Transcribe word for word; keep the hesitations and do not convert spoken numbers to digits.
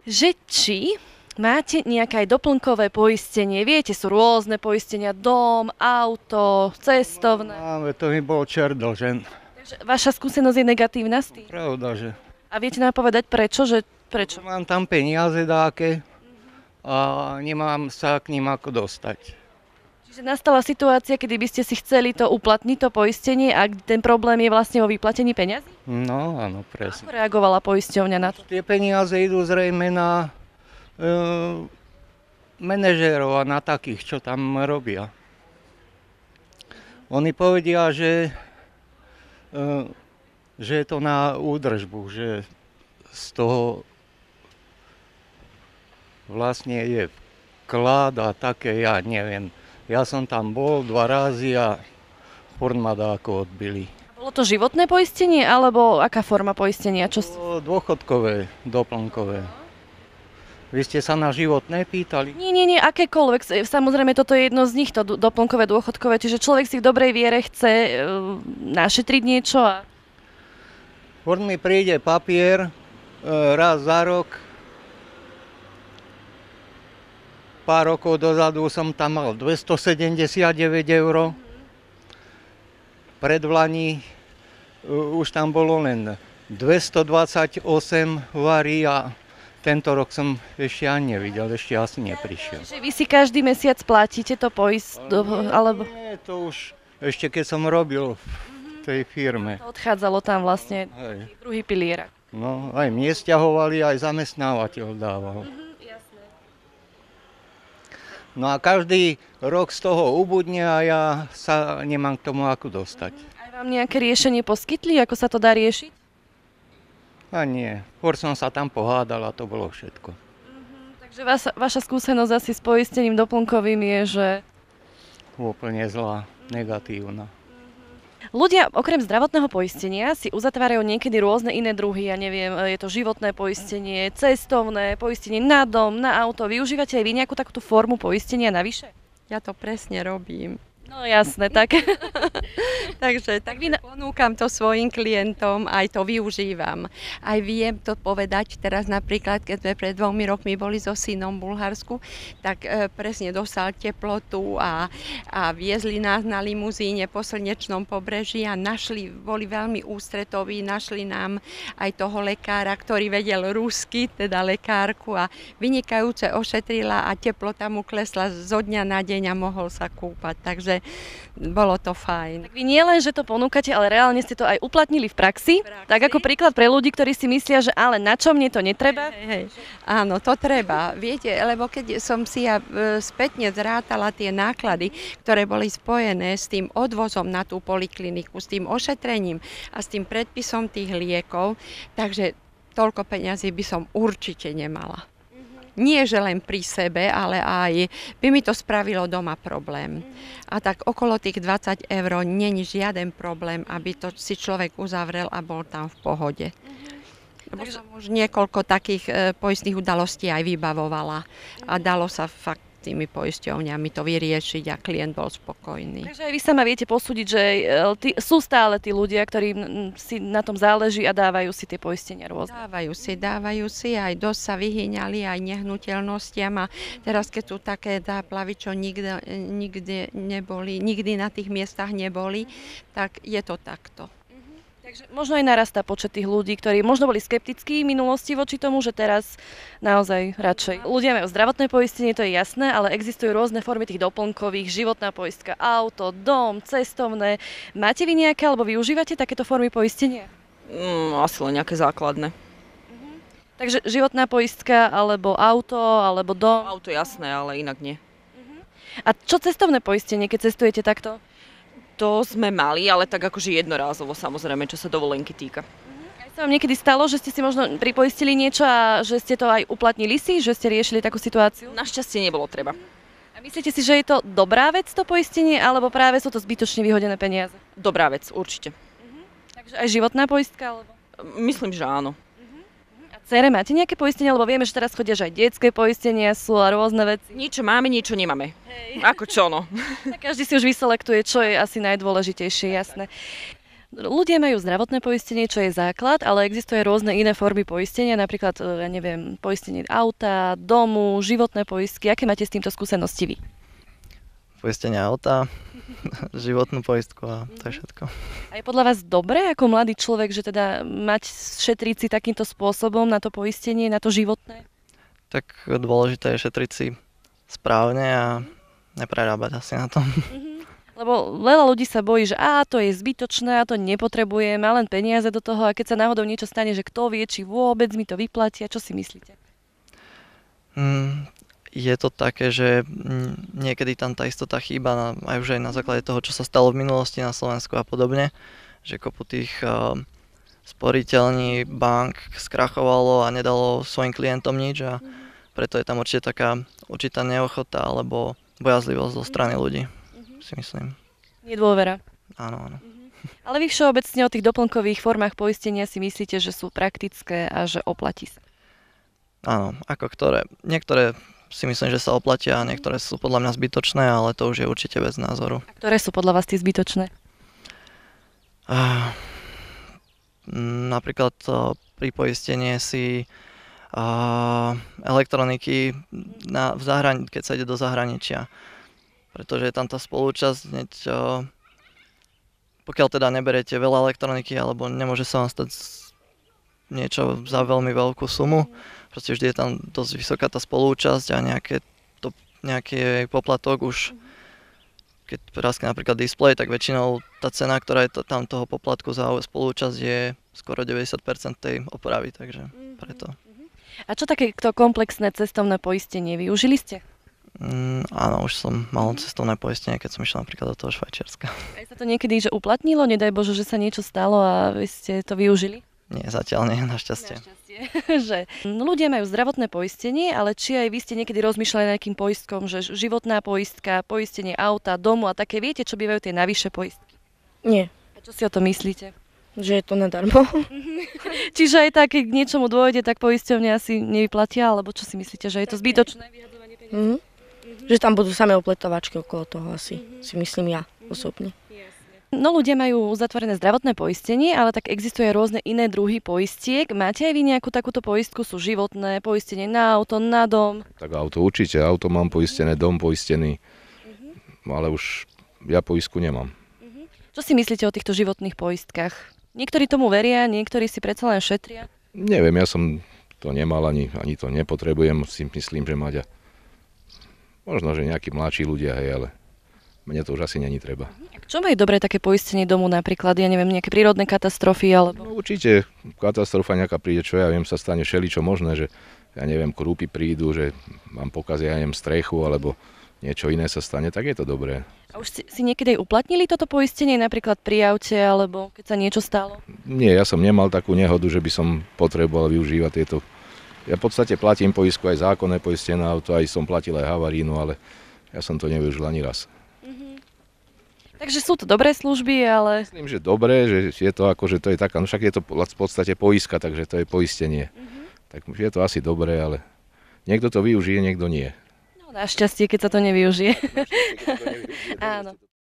že či máte nejaké aj doplnkové poistenie. Viete, sú rôzne poistenia, dom, auto, cestovné. Máme, to mi bol čerdol, že... Takže vaša skúsenosť je negatívna s tým? Pravda, že... A viete nám povedať prečo? Že prečo? Mám tam peniaze dáke a nemám sa k ním ako dostať. Čiže nastala situácia, kedy by ste si chceli to uplatniť, to poistenie, a ten problém je vlastne o vyplatení peňazí? No, áno, presne. Ako reagovala poisťovňa na to? Tie peniaze idú zrejme na e, manažérov a na takých, čo tam robia. Oni povedia, že, e, že je to na údržbu, že z toho vlastne je vklad a také, ja neviem. Ja som tam bol dva razy a furt ma dáko odbili. Bolo to životné poistenie, alebo aká forma poistenia? Čo... To dôchodkové, doplnkové. Vy ste sa na životné pýtali? Nie, nie, nie, akékoľvek. Samozrejme, toto je jedno z nich, to doplnkové, dôchodkové. Čiže človek si v dobrej viere chce e, našetriť niečo a... Furt mi príde papier e, raz za rok. Pár rokov dozadu som tam mal dvestosedemdesiatdeväť eur. Predvlani uh, už tam bolo len dvestodvadsaťosem varí a tento rok som ešte ani nevidel, ešte asi neprišiel. Čiže vy si každý mesiac platíte to poist, alebo... Nie, to už ešte keď som robil v tej firme. To odchádzalo tam vlastne Hej. druhý pilier. No, aj mne stiahovali, aj zamestnávateľ dával. No a každý rok z toho ubudne a ja sa nemám k tomu ako dostať. Aj vám nejaké riešenie poskytli, ako sa to dá riešiť? A nie, skôr som sa tam pohádal a to bolo všetko. Mm-hmm. Takže vaša, vaša skúsenosť asi s poistením doplnkovým je, že... Úplne zlá, negatívna. Ľudia okrem zdravotného poistenia si uzatvárajú niekedy rôzne iné druhy, ja neviem, je to životné poistenie, cestovné, poistenie na dom, na auto. Využívate aj vy nejakú takúto formu poistenia navyše? Ja to presne robím. No jasné, tak. Takže tak vy ponúkam to svojim klientom, aj to využívam. Aj viem to povedať teraz napríklad, keď sme pred dvomi rokmi boli so synom v Bulharsku, tak e, presne dostal teplotu a, a viezli nás na limuzíne po slnečnom pobreží a našli, boli veľmi ústretoví, našli nám aj toho lekára, ktorý vedel rusky, teda lekárku, a vynikajúce ošetrila a teplota mu klesla zo dňa na deň a mohol sa kúpať. Takže bolo to fajn. Tak vy nie len, že to ponúkate, ale reálne ste to aj uplatnili v praxi. praxi. Tak ako príklad pre ľudí, ktorí si myslia, že ale na čo mne to netreba? Hej, hej. Áno, to treba. Viete, lebo keď som si ja e, spätne zrátala tie náklady, ktoré boli spojené s tým odvozom na tú polikliniku, s tým ošetrením a s tým predpisom tých liekov, takže toľko peňazí by som určite nemala. Nie, že len pri sebe, ale aj by mi to spravilo doma problém. A tak okolo tých dvadsať eur není žiaden problém, aby to si človek uzavrel a bol tam v pohode. Lebo som už niekoľko takých e, poistných udalostí aj vybavovala a dalo sa fakt tými poisťovňami to vyriešiť a klient bol spokojný. Takže aj vy sama viete posúdiť, že tí, sú stále tí ľudia, ktorí si na tom záleží a dávajú si tie poistenia rôzne. Dávajú si, dávajú si, aj dosť sa vyhyňali aj nehnuteľnostiam a teraz keď sú také záplavy, čo nikdy, nikdy neboli, nikdy na tých miestach neboli, tak je to takto. Takže možno aj narastá počet tých ľudí, ktorí možno boli skeptickí v minulosti voči tomu, že teraz naozaj radšej. Ľudia majú zdravotné poistenie, to je jasné, ale existujú rôzne formy tých doplnkových, životná poistka, auto, dom, cestovné. Máte vy nejaké, alebo využívate takéto formy poistenia? Mm, asi len nejaké základné. Mhm. Takže životná poistka, alebo auto, alebo dom? Auto jasné, ale inak nie. Mhm. A čo cestovné poistenie, keď cestujete takto? To sme mali, ale tak akože jednorázovo, samozrejme, čo sa dovolenky týka. Aj sa vám niekedy stalo, že ste si možno pripoistili niečo a že ste to aj uplatnili si, že ste riešili takú situáciu? Našťastie nebolo treba. A myslíte si, že je to dobrá vec to poistenie, alebo práve sú to zbytočne vyhodené peniaze? Dobrá vec, určite. Mhm. Takže aj životná poistka? Alebo... Myslím, že áno. A dcere máte nejaké poistenie, lebo vieme, že teraz chodia, že aj detské poistenia sú a rôzne veci. Niečo máme, niečo nemáme. Hej. Ako čo, no. Tak každý si už vyselektuje, čo je asi najdôležitejšie, jasné. Ľudia majú zdravotné poistenie, čo je základ, ale existuje rôzne iné formy poistenia, napríklad, e, ja neviem, poistenie auta, domu, životné poistky. Aké máte s týmto skúsenosti vy? Poistenie auta, životnú poistku a to je všetko. A je podľa vás dobré ako mladý človek, že teda mať šetriť si takýmto spôsobom na to poistenie, na to životné? Tak dôležité je šetriť si správne a neprerábať asi na tom. Lebo veľa ľudí sa bojí, že á, to je zbytočné, a to nepotrebujem, má len peniaze do toho a keď sa náhodou niečo stane, že kto vie, či vôbec mi to vyplatia, čo si myslíte? Mm, je to také, že mm, niekedy tam tá istota chýba na, aj už aj na základe toho, čo sa stalo v minulosti na Slovensku a podobne, že kopu tých uh, sporiteľní, bank skrachovalo a nedalo svojim klientom nič a preto je tam určite taká určitá neochota alebo bojazlivosť zo strany ľudí, si myslím. Nedôvera. Áno, áno. Ale vy všeobecne o tých doplnkových formách poistenia si myslíte, že sú praktické a že oplatí sa? Áno, ako ktoré. Niektoré si myslím, že sa oplatia a niektoré sú podľa mňa zbytočné, ale to už je určite bez názoru. A ktoré sú podľa vás tie zbytočné? Uh, napríklad uh, pri poistenie si uh, elektroniky na, v zahrani- keď sa ide do zahraničia. Pretože je tam tá spolúčasť, hneď, uh, pokiaľ teda neberete veľa elektroniky alebo nemôže sa vám stať niečo za veľmi veľkú sumu, proste vždy je tam dosť vysoká tá spolúčasť a nejaké to, nejaký poplatok už, keď praskne napríklad displej, tak väčšinou tá cena, ktorá je to, tam toho poplatku za spolúčasť je skoro deväťdesiat percent tej opravy, takže preto. A čo takéto komplexné cestovné poistenie využili ste? Mm, áno, už som mal cestovné poistenie, keď som išiel napríklad do toho Švajčiarska. Aj sa to niekedy že uplatnilo? Nedaj Bože, že sa niečo stalo a vy ste to využili? Nie, zatiaľ nie, našťastie. Našťastie. Že ľudia majú zdravotné poistenie, ale či aj vy ste niekedy rozmýšľali nad nejakým poistkom, že životná poistka, poistenie auta, domu a také, viete, čo bývajú tie navyše poistky? Nie, A čo si o to myslíte? že je to nadarmo. Čiže aj tak, keď k niečomu dôjde, tak poisťovne asi nevyplatia, alebo čo si myslíte, že je to zbytočné vyhadzovanie peniazí? Mhm. Že tam budú samé opletovačky okolo toho asi, si myslím ja osobne. No ľudia majú uzatvorené zdravotné poistenie, ale tak existuje rôzne iné druhy poistiek. Máte aj vy nejakú takúto poistku? Sú životné, poistenie na auto, na dom? Tak auto určite, auto mám poistené, dom poistený, ale už ja poistku nemám. Čo si myslíte o týchto životných poistkách? Niektorí tomu veria, niektorí si predsa len šetria. Neviem, ja som to nemal, ani, ani to nepotrebujem, si myslím, že mať. A možno, že nejakí mladší ľudia, hej, ale mne to už asi není treba. Čo majú dobré také poistenie domu napríklad? Ja neviem, nejaké prírodné katastrofy alebo... No určite katastrofa nejaká príde, čo ja viem, sa stane všeličo možné, že ja neviem, krúpy prídu, že vám pokazia, ja neviem, strechu alebo niečo iné sa stane, tak je to dobré. A už si, si niekedy aj uplatnili toto poistenie napríklad pri aute alebo keď sa niečo stalo? Nie, ja som nemal takú nehodu, že by som potreboval využívať tieto. Ja v podstate platím poistku aj zákonné poistené auto, aj som platil aj havarínu, ale ja som to nevyužil ani raz. Takže sú to dobré služby, ale... Myslím, že dobré, že je to ako, že to je taká, no však je to v podstate poistka, takže to je poistenie. Tak je to asi dobré, ale niekto to využije, niekto nie. No našťastie, keď sa to nevyužije. Našťastie, keď to nevyužije, Áno.